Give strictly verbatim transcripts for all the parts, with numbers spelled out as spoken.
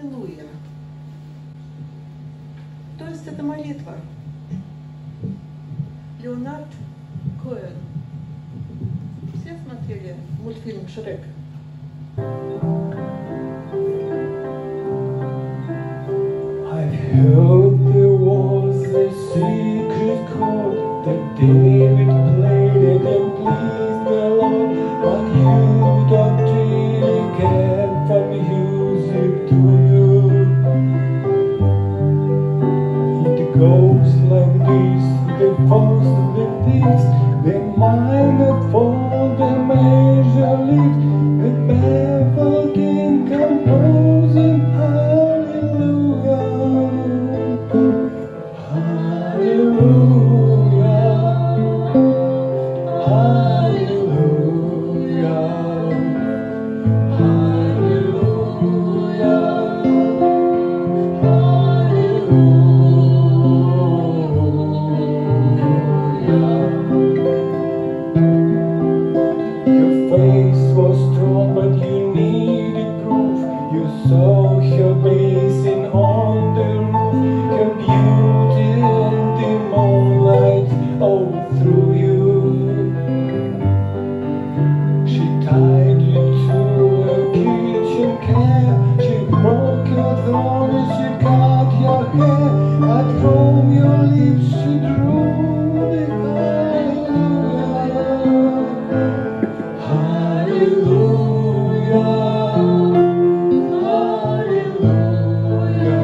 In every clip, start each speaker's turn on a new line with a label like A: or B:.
A: Аллилуйя. То есть это молитва. Леонард Коэн. Все смотрели мультфильм «Шрек»?
B: I've heard there was a secret chord that David played and it pleased the Lord, but you don't really care for music, do you? It goes like this, the first and the fifth, the minor fall, the major lift, the baffled in composing. Hallelujah, hallelujah, hallelujah, Your face was strong, but you needed proof. You saw her blazing on the roof, her beauty and the moonlight all through you. She tied you to a kitchen chair, she broke your throne and she cut your hair, but from your lips she drew the hallelujah, hallelujah,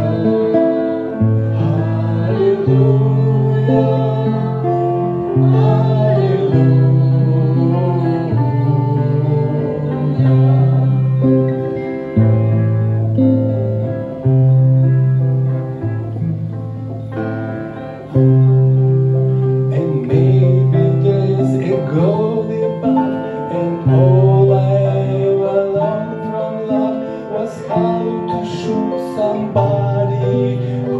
B: and maybe there's a goal above, and all I ever learned from love was how to shoot somebody who